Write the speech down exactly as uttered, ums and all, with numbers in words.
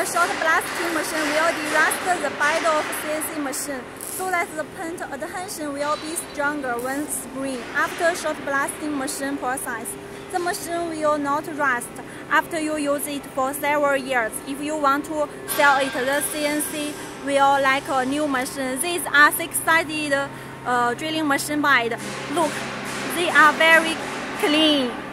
short blasting machine will derust the bed of C N C machine so that the paint adhesion will be stronger when sprayed. After short blasting machine process, the machine will not rust after you use it for several years. If you want to sell it, the C N C will like a new machine. These are six-sided uh, drilling machine bed. Look, they are very clean.